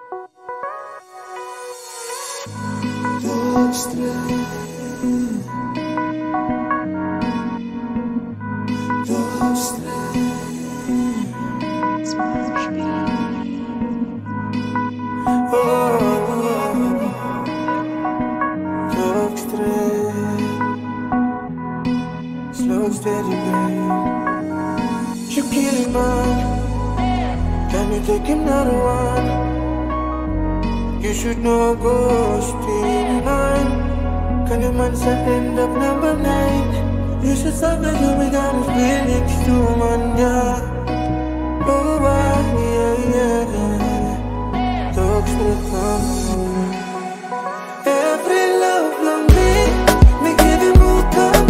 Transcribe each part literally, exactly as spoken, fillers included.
Slow, steady, babe. You killing mine. Can you take another one? You should know ghosting mine. Can you man say end up number nine? You should stop it, you me got this feelings too, man, yeah. Oh, yeah, yeah, yeah. Talks will come. Every love from me, me give you more time.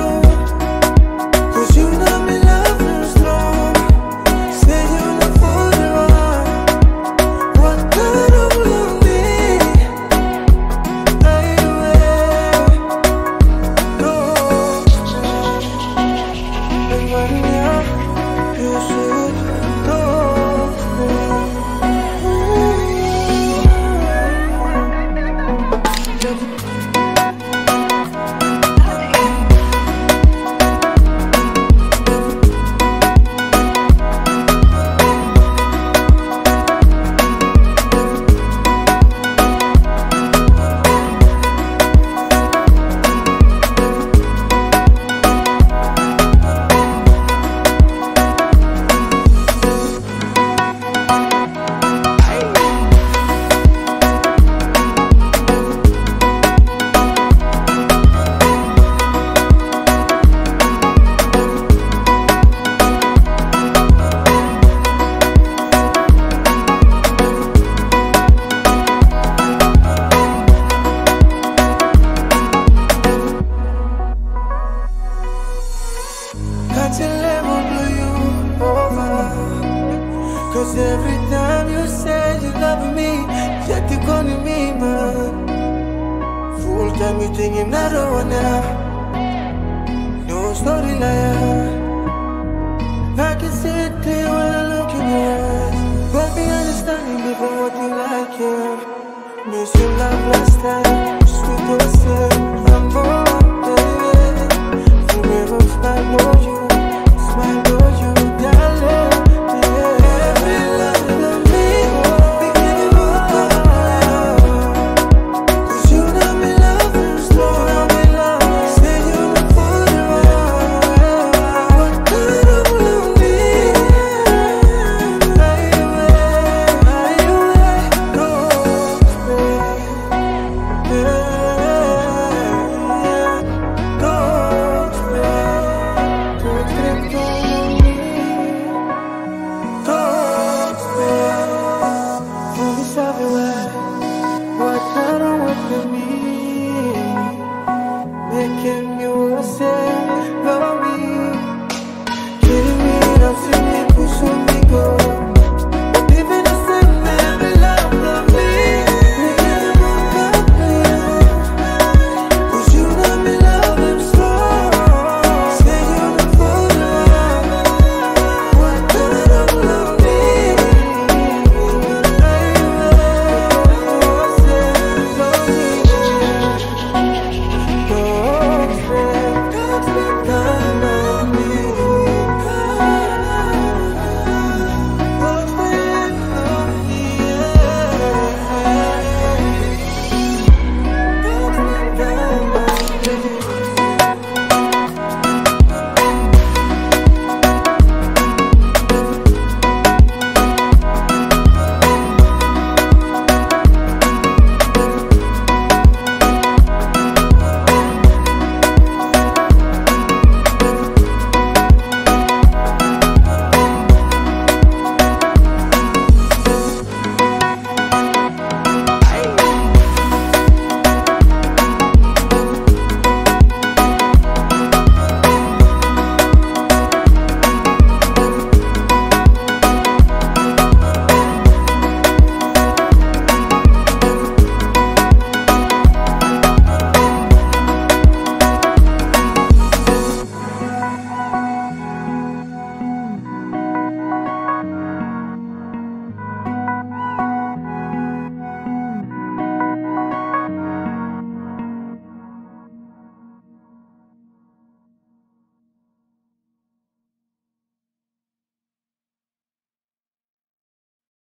Cause every time you say you love me, yet you calling me man. Full time you think I'm not a one now. No story liar. I can see it clear when I look in your eyes. Got me understanding before what you like, yeah. Miss you love last time, sweet or sad, I'm born.